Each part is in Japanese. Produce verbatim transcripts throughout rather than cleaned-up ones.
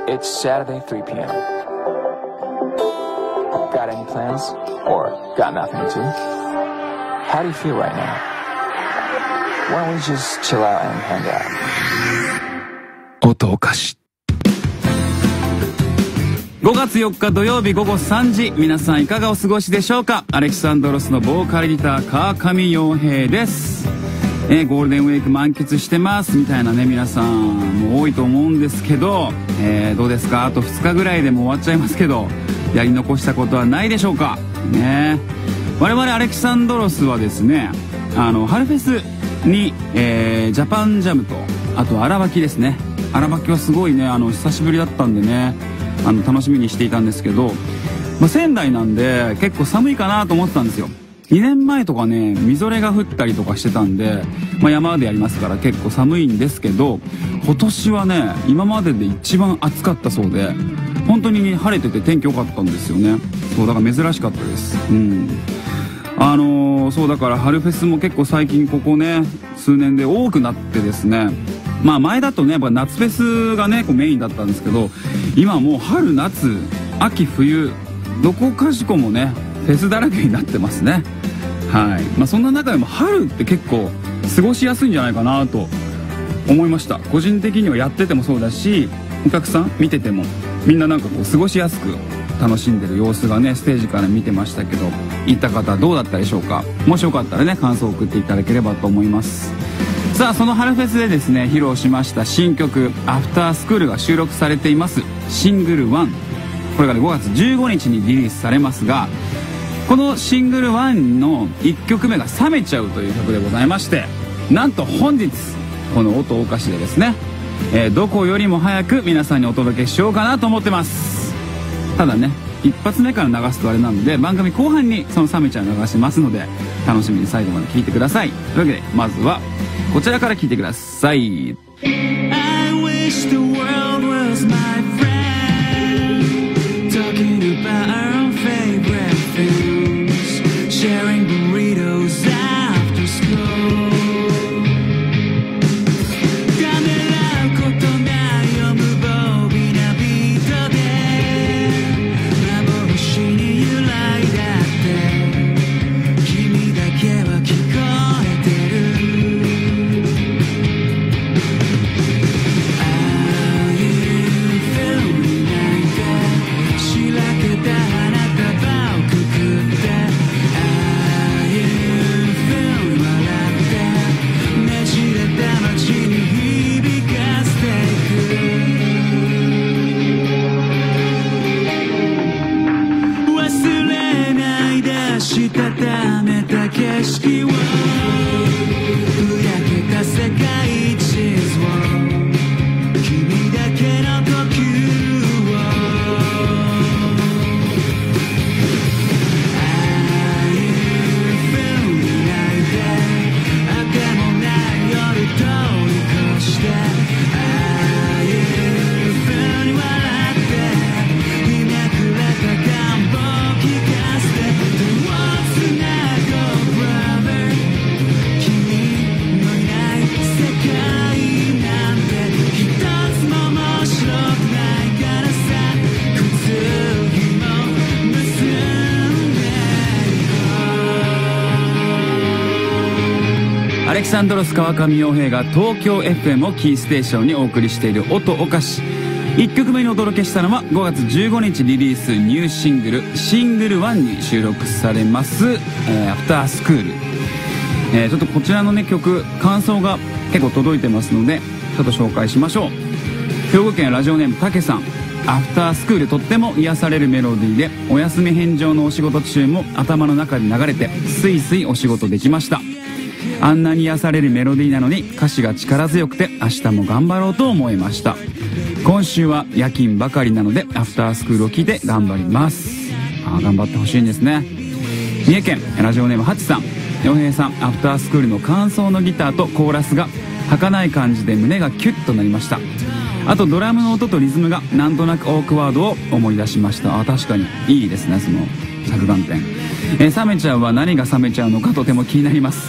It's Saturday, three p m Got any plans? Or got nothing too? How do you feel right now? Why don't we just chill out and hang out? 音おかし。ごがつよっか土曜日午後さんじ、皆さんいかがお過ごしでしょうか。アレキサンドロスのボーカルギター川上洋平です。えー、ゴールデンウィーク満喫してますみたいなね、皆さんも多いと思うんですけど、えー、どうですか。あとふつかぐらいでもう終わっちゃいますけど、やり残したことはないでしょうかね。我々アレキサンドロスはですね、あの春フェスに、えー、ジャパンジャムと、あと荒ばきですね。荒ばきはすごいね、あの久しぶりだったんでね、あの楽しみにしていたんですけど、まあ、仙台なんで結構寒いかなと思ってたんですよ。にねんまえとかね、みぞれが降ったりとかしてたんで、まあ、山でやりますから結構寒いんですけど、今年はね、今までで一番暑かったそうで、本当に晴れてて天気良かったんですよね。そうだから珍しかったです。うん。あのー、そうだから春フェスも結構最近ここね、数年で多くなってですね、まあ前だとね、やっぱ夏フェスがね、こうメインだったんですけど、今もう春、夏、秋、冬、どこかしこもね、フェスだらけになってますね。はい。まあそんな中でも春って結構過ごしやすいんじゃないかなと思いました。個人的にはやっててもそうだし、お客さん見ててもみんななんかこう過ごしやすく楽しんでる様子がね、ステージから見てましたけど、行った方どうだったでしょうか。もしよかったらね、感想を送っていただければと思います。さあ、その春フェスでですね、披露しました新曲「アフタースクール」が収録されていますシングルワン、これがねごがつじゅうごにちにリリースされますが、このシングルワンのいっきょくめが「冷めちゃう」という曲でございまして、なんと本日この音おかしでですね、えー、どこよりも早く皆さんにお届けしようかなと思ってます。ただね、一発目から流すとあれなので、番組後半にその「冷めちゃう」流しますので、楽しみに最後まで聴いてください。というわけでまずはこちらから聴いてください。I wish the world was my friend, talking about our own favorite things, sharing burritos after school. ためらうことないよ、無防備なビートで幻に揺らいだって君だけは聞こえてる。温めた景色を、ふやけた世界地図を、君だけの呼吸を、ああいう風に泣いて、あてもない夜通り越して、ああいう風に笑ってひねくれた願望を聞かせて、アレキサンドロス川上洋平が東京 エフエム をキーステーションにお送りしている音おかし。いっきょくめにお届けしたのはごがつじゅうごにちリリースニューシングルシングルワンに収録されます、えー、アフタースクール、えー、ちょっとこちらのね曲感想が結構届いてますのでちょっと紹介しましょう。兵庫県ラジオネームたけさん、アフタースクールとっても癒されるメロディーで、お休み返上のお仕事中も頭の中で流れてスイスイお仕事できました。あんなに癒されるメロディーなのに歌詞が力強くて、明日も頑張ろうと思いました。今週は夜勤ばかりなのでアフタースクールを聴いて頑張ります。あ、頑張ってほしいんですね。三重県ラジオネームハチさん、洋平さん、アフタースクールの感想のギターとコーラスが儚い感じで胸がキュッとなりました。あとドラムの音とリズムがなんとなくオークワードを思い出しました。あ、確かにいいですね、その着眼点。えー、冷めちゃうは何が冷めちゃうのかとても気になります。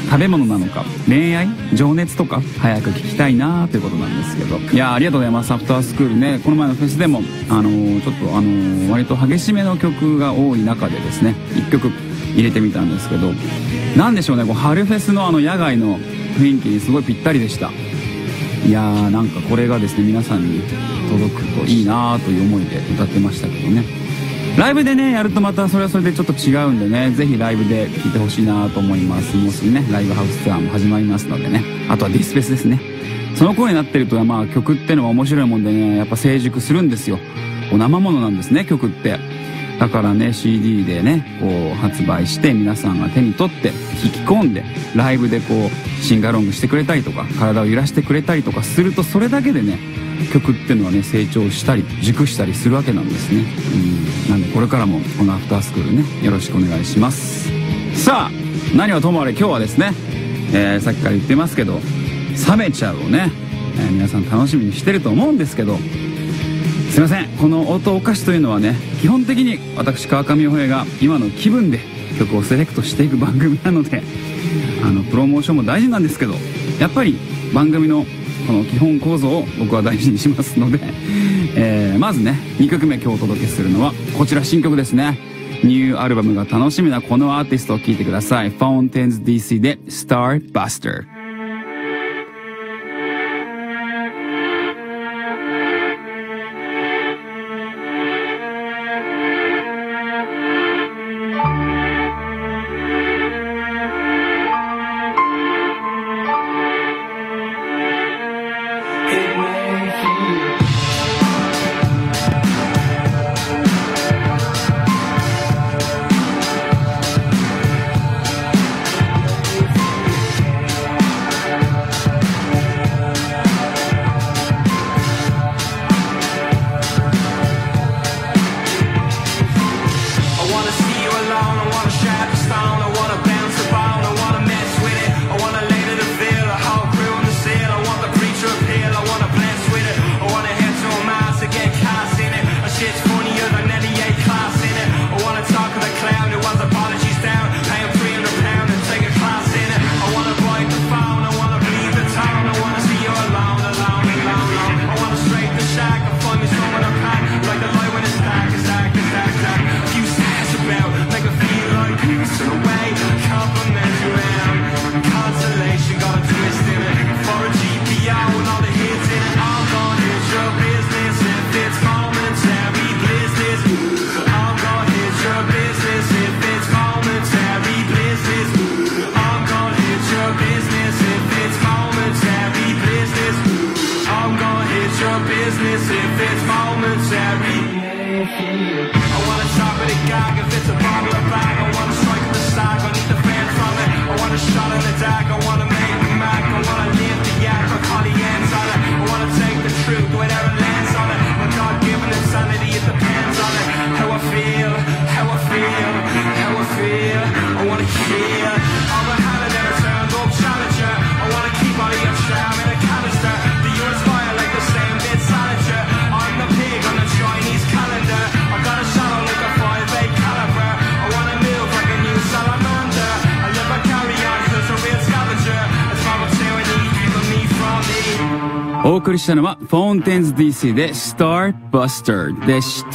食べ物なのか、恋愛、情熱とか早く聞きたいなということなんですけど、いやーありがとうございます。アフタースクールね、この前のフェスでもあのー、ちょっとあのー、割と激しめの曲が多い中でですね、いっきょく入れてみたんですけど、なんでしょうね、こう春フェスのあの野外の雰囲気にすごいぴったりでした。いやーなんかこれがですね、皆さんに届くといいなという思いで歌ってましたけどね。ライブでねやるとまたそれはそれでちょっと違うんでね、ぜひライブで聴いてほしいなと思います。もうすぐねライブハウスツアーも始まりますのでね、あとはディスフェスですね。その頃になってるとまあ曲ってのは面白いもんでね、やっぱ成熟するんですよ。お生ものなんですね、曲って。だからね シーディー でねこう発売して皆さんが手に取って聴き込んでライブでこうシンガロングしてくれたりとか体を揺らしてくれたりとかすると、それだけでね曲っていうのはね成長したり熟したりするわけなんですね。うん、なんでこれからもこのアフタースクールねよろしくお願いします。さあ何はともあれ今日はですね、えー、さっきから言ってますけど冷めちゃうをね、えー、皆さん楽しみにしてると思うんですけど、すいません、この音お菓子というのはね基本的に私川上洋平が今の気分で曲をセレクトしていく番組なので、あのプロモーションも大事なんですけど、やっぱり番組のこの基本構造を僕は大事にしますので、えー、まずねにきょくめ今日お届けするのはこちら、新曲ですね。ニューアルバムが楽しみなこのアーティストを聴いてください。 Fountains ディーシー で Starbuster。お送りしたのは Fountains ディーシー で Starbuster でした。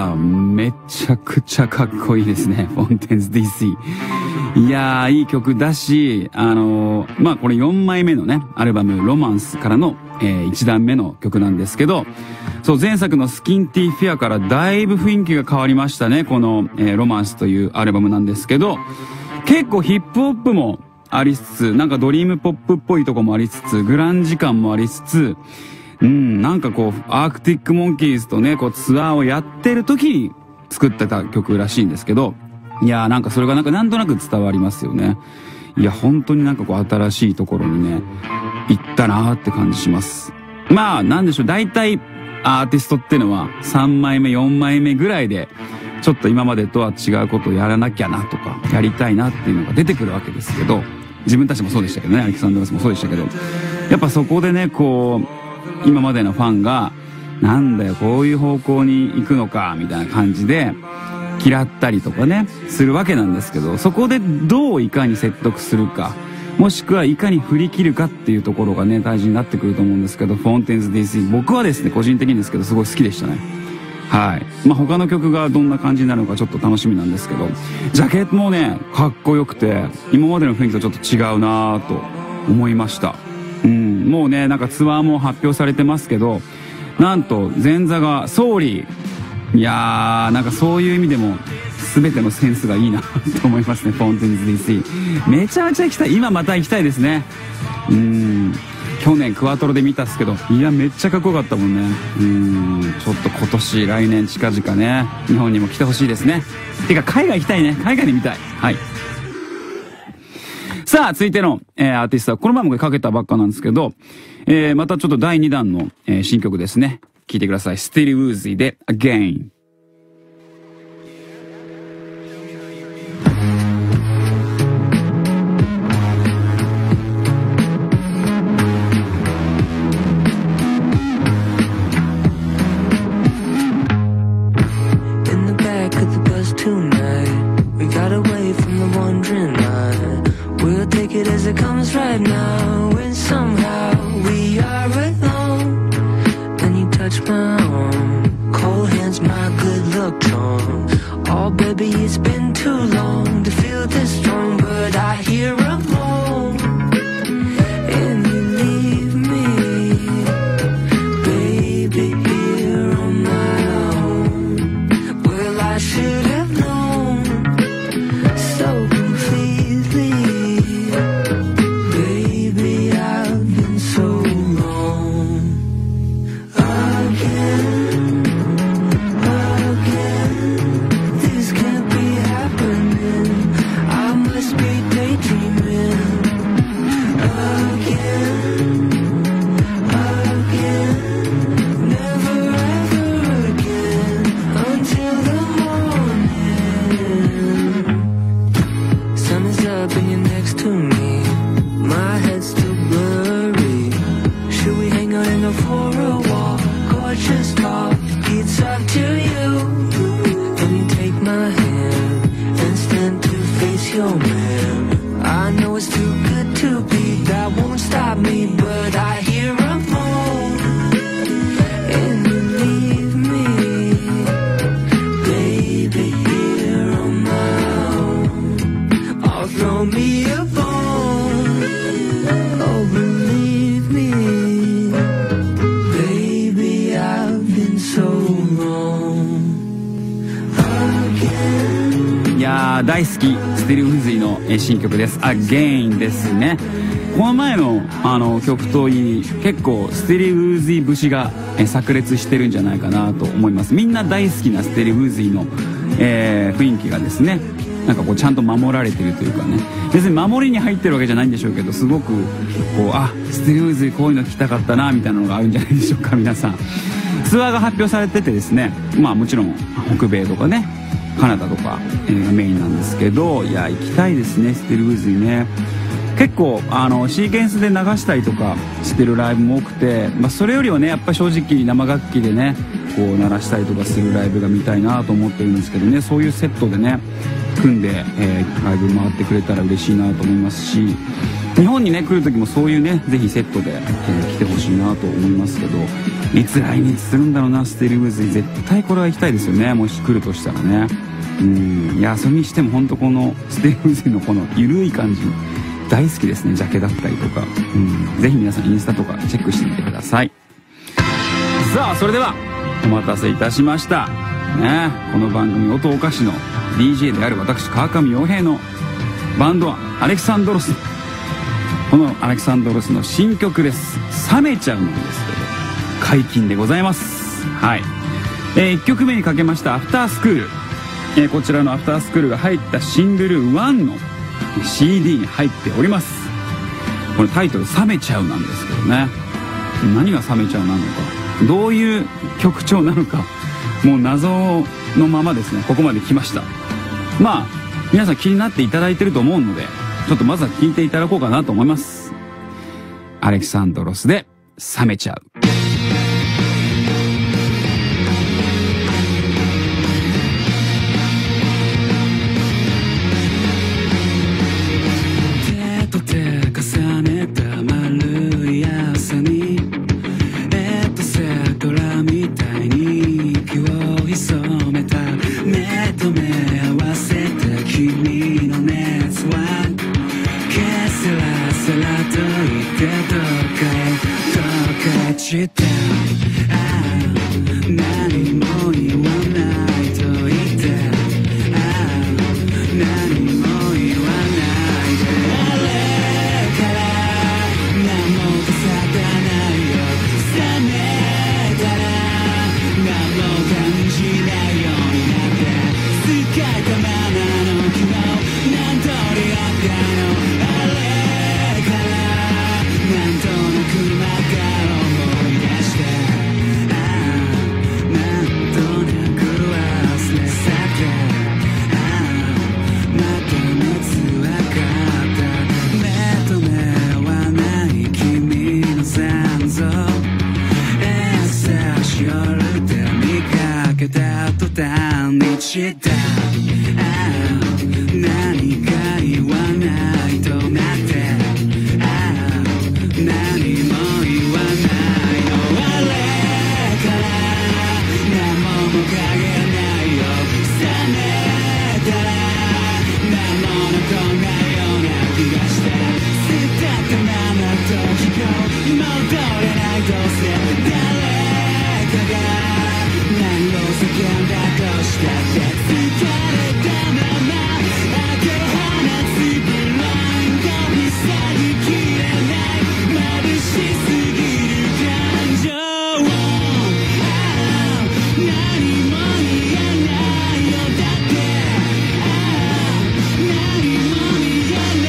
めちゃくちゃかっこいいですね Fountains ディーシー。いやーいい曲だし、あのー、まあこれよんまいめのねアルバムロマンスからの、えー、いちだんめの曲なんですけど、そう前作のスキンティーフィアからだいぶ雰囲気が変わりましたね。この、えー、ロマンスというアルバムなんですけど、結構ヒップホップもありつつ、なんかドリームポップっぽいとこもありつつ、グランジ感もありつつ、うん、なんかこう、アークティックモンキーズとね、こうツアーをやってる時に作ってた曲らしいんですけど、いやーなんかそれがなんかなんとなく伝わりますよね。いや、本当になんかこう新しいところにね、行ったなーって感じします。まあ、なんでしょう、大体アーティストってのはさんまいめ、よんまいめぐらいで、ちょっと今までとは違うことをやらなきゃなとか、やりたいなっていうのが出てくるわけですけど、自分たちもそうでしたけどね、アレキサンドロスもそうでしたけど、やっぱそこでね、こう、今までのファンが、なんだよ、こういう方向に行くのか、みたいな感じで、嫌ったりとかね、するわけなんですけど、そこでどういかに説得するか、 もしくはいかに振り切るかっていうところがね、大事になってくると思うんですけど、フォンテンズ ディーシー、僕はですね、個人的にですけど、すごい好きでしたね。はい。まあ、他の曲がどんな感じになるのかちょっと楽しみなんですけど、ジャケットもね、かっこよくて、今までの雰囲気とちょっと違うなぁと思いました。うん、もうね、なんかツアーも発表されてますけど、なんと前座がソーリー。いやー、なんかそういう意味でも、全てのセンスがいいなと思いますね、フォンテンズ ディーシー。めちゃめちゃ行きたい。今また行きたいですね。うん。去年クワトロで見たっすけど、いやめっちゃかっこよかったもんね。うーん、ちょっと今年来年近々ね、日本にも来てほしいですね。てか海外行きたいね。海外で見たい。はい。さあ続いての、えー、アーティストはこの前もかけたばっかなんですけど、えー、またちょっとだいにだんの、えー、新曲ですね。聴いてください。スティル・ウーズィで Again。 Right now, and somehow we are alone. Then you touch my arm, cold hands, my good luck charm. Oh, baby, it's been too long to feel this strong, but I hear a moan, and you leave me, baby, here on my own. Well, I should have known so completely. 大好きスティル・ウーズィの新曲です。 Again ですね。この前のあの曲といい、結構スティル・ウーズィ節が炸裂してるんじゃないかなと思います。みんな大好きなスティル・ウーズィの、えー、雰囲気がですね、なんかこうちゃんと守られてるというかね、別に守りに入ってるわけじゃないんでしょうけど、すごくこう、あ、スティル・ウーズィこういうの聞きたかったなみたいなのがあるんじゃないでしょうか。皆さんツアーが発表されててですね、まあもちろん北米とかね、カナダとか、えー、がメインなんですけど、いや行きたいですね、スティル・ウーズィね。結構あのシーケンスで流したりとかしてるライブも多くて、まあ、それよりはねやっぱ正直生楽器でねこう鳴らしたりとかするライブが見たいなと思ってるんですけどね、そういうセットでね組んで、えー、ライブ回ってくれたら嬉しいなと思いますし、日本にね来る時もそういうねぜひセットで、えー、来てほしいなと思いますけど、いつ来日するんだろうな、スティル・ウーズィ。絶対これは行きたいですよね、もし来るとしたらね。うん、いやそれにしても本当このスティル・ウーズィのこの緩い感じ大好きですね。ジャケだったりとか、うん、ぜひ皆さんインスタとかチェックしてみてください。さあそれではお待たせいたしましたね。この番組音おかしの ディージェー である私川上洋平のバンドはアレキサンドロス。このアレキサンドロスの新曲です。冷めちゃうんですけど解禁でございます。はい、えー、いっきょくめにかけましたアフタースクール、えー、こちらのアフタースクールが入ったシングルワンの シーディー に入っております。これタイトル冷めちゃうなんですけどね、何が冷めちゃうなのか、どういう曲調なのか、もう謎のままですね、ここまで来ました。まあ皆さん気になっていただいてると思うので、ちょっとまずは聴いていただこうかなと思います。アレキサンドロスで冷めちゃう。手と手ちた。何も言わないと言って、何も言わないで、あれから何も消さないよ。冷めたら何も感じないようになって、使いたままの昨日何通りあったの。あれからなんとなくまた思い出して、知った。何か言わないとなって、何も言わないの。あれから何ももかげないよ。冷めたら何も残んないような気がして、捨てたまま時を戻れない。どうせ誰かが何を叫んだとしたって、疲れたまま明け放つブラインド、塞ぎきれない眩しすぎる感情を、何も言えないよ。だって何も言えない。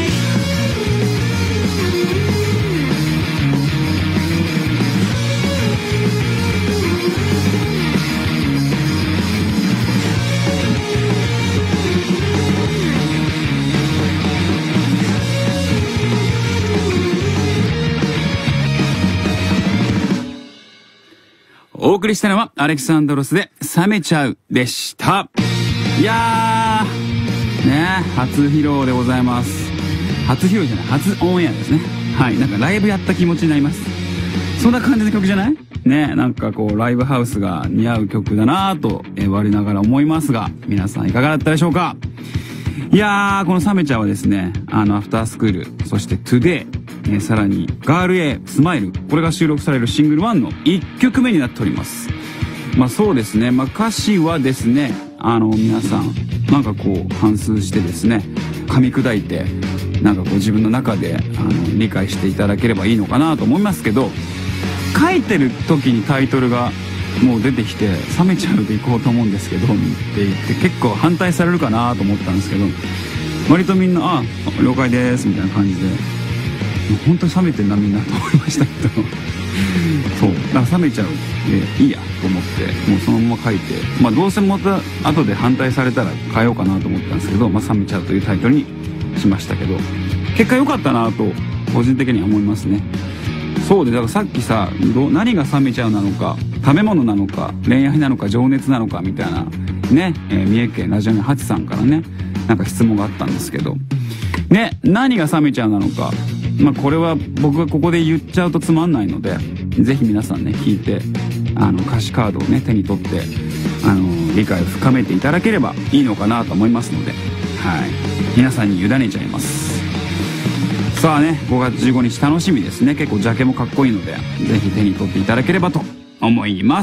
お送りしたのはアレキサンドロスで冷めちゃうでした。いやーね、初披露でございます。初披露じゃない、初オンエアですね。はい、なんかライブやった気持ちになります。そんな感じの曲じゃないね。なんかこうライブハウスが似合う曲だなぁと、えー、我ながら思いますが、皆さんいかがだったでしょうか。いやー、この冷めちゃうはですね、あのアフタースクール、そしてトゥデイ、えー、さらにガール A スマイル、これが収録されるシングルワンのいっきょくめになっております。まあそうですね、まあ歌詞はですね、あの皆さんなんかこう反芻してですね、噛み砕いてなんかこう自分の中であの理解していただければいいのかなと思いますけど、書いてる時にタイトルがもう出てきて冷めちゃうでいこうと思うんですけどって言って結構反対されるかなと思ったんですけど、割とみんな「あ了解です」みたいな感じで、本当に冷めてんなみんなと思いましたけどそうだから冷めちゃうでいいやと思ってもうそのまま書いて、まあどうせまた後で反対されたら変えようかなと思ったんですけど、まあ冷めちゃうというタイトルにしましたけど、結果良かったなと個人的には思いますね。そうで、だからさっきさ、ど何が冷めちゃうなのか、食べ物なのか、恋愛なのか、情熱なのかみたいなね、えー、三重県ラジオネームはちさんからね、なんか質問があったんですけどね、何が冷めちゃうなのか、まあこれは僕がここで言っちゃうとつまんないので、ぜひ皆さんね聞いて、あの歌詞カードをね手に取って、あの理解を深めていただければいいのかなと思いますので、はい、皆さんに委ねちゃいます。さあね、ごがつじゅうごにち楽しみですね。結構ジャケもかっこいいので、ぜひ手に取っていただければと思います。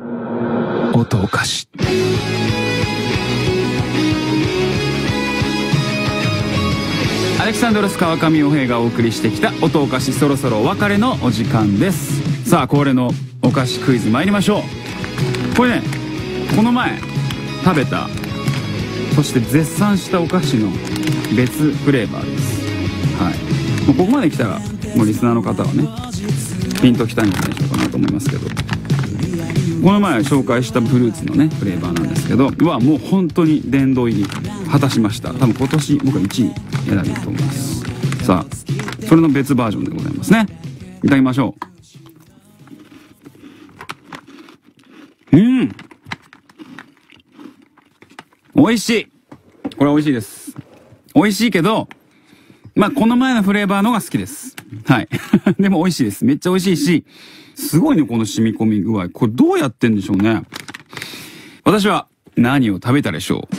音おかし。アレキサンドロス川上洋平がお送りしてきた音おかし、そろそろお別れのお時間です。さあ恒例のお菓子クイズ参りましょう。これね、この前食べた、そして絶賛したお菓子の別フレーバーです。はい、もうここまで来たらもうリスナーの方はねピンときたんじゃないでしょうかなと思いますけど、この前紹介したフルーツのねフレーバーなんですけど、うわもう本当に殿堂入り果たしました。多分今年僕はいちい選べると思います。さあそれの別バージョンでございますね。いただきましょう。うん美味しい。これ美味しいです。美味しいけど、まあ、この前のフレーバーのが好きです。はい。でも美味しいです。めっちゃ美味しいし、すごいね、この染み込み具合。これどうやってんでしょうね。私は何を食べたでしょう。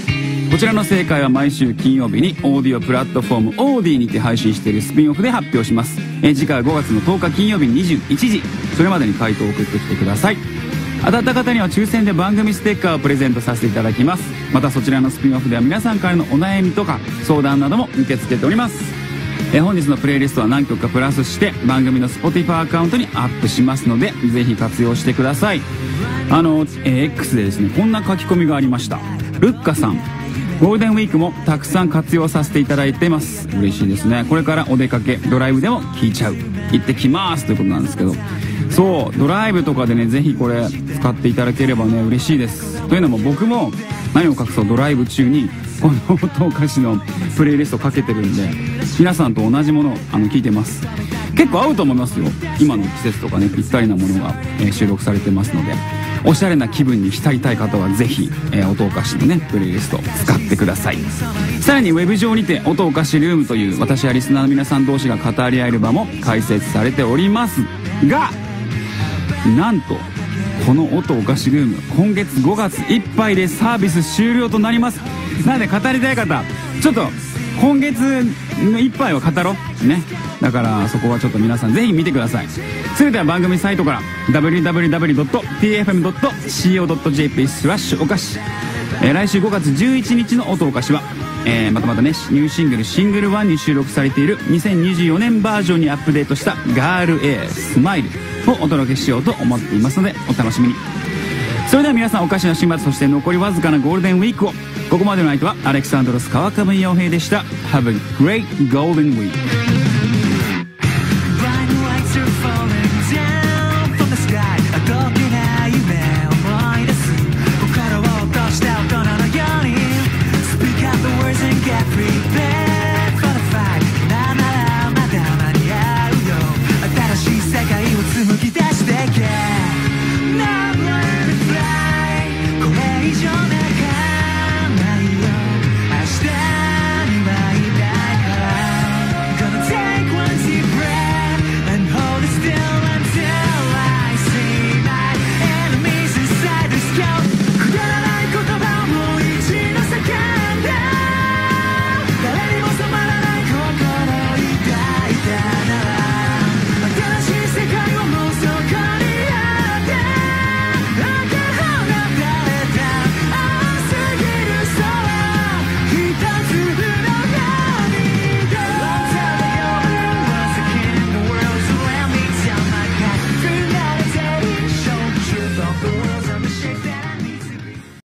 こちらの正解は毎週金曜日にオーディオプラットフォームオーディにて配信しているスピンオフで発表します。えー、次回はごがつのとおか金曜日にじゅういちじ、それまでに回答を送ってきてください。当たった方には抽選で番組ステッカーをプレゼントさせていただきます。またそちらのスピンオフでは皆さんからのお悩みとか相談なども受け付けております。えー、本日のプレイリストは何曲かプラスして番組の Spotify アカウントにアップしますので、ぜひ活用してください。あの、えー、X でですね、こんな書き込みがありました。ルッカさん、ゴールデンウィークもたくさん活用させていただいています。嬉しいですね。これからお出かけドライブでも聞いちゃう、行ってきますということなんですけど、そうドライブとかでね、ぜひこれ使っていただければね嬉しいです。というのも僕も何を隠そうドライブ中にこの音お菓子のプレイリストかけてるんで、皆さんと同じものをあの聞いてます。結構合うと思いますよ。今の季節とかね、ぴったりなものが、えー、収録されてますので、おしゃれな気分に浸りたい方はぜひ、えー、音おかしのねプレイリスト使ってください。さらにウェブ上にて音おかしルームという私やリスナーの皆さん同士が語り合える場も開設されておりますが、なんとこの音おかしルーム今月ごがついっぱいでサービス終了となります。なので語りたい方、ちょっと今月のいっぱいは語ろうね。だからそこはちょっと皆さんぜひ見てください。それでは番組サイトから ダブリューダブリューダブリュードットティーエフエムドットコードットジェーピー スラッシュおかし、えー、来週ごがつじゅういちにちの音おかしは、えー、またまたねニューシングルシングルワンに収録されているにせんにじゅうよねんバージョンにアップデートしたガール A スマイルをお届けしようと思っていますのでお楽しみに。それでは皆さんおかしな週末、そして残りわずかなゴールデンウィークを。ここまでの相手はアレクサンドロス川上洋平でした。 Have a great golden week.